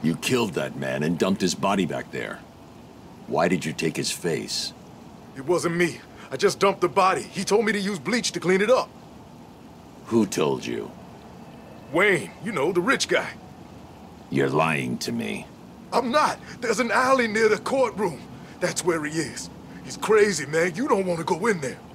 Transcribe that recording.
You killed that man and dumped his body back there. Why did you take his face? It wasn't me. I just dumped the body. He told me to use bleach to clean it up. Who told you? Wayne, you know, the rich guy. You're lying to me. I'm not. There's an alley near the courtroom. That's where he is. He's crazy, man. You don't want to go in there.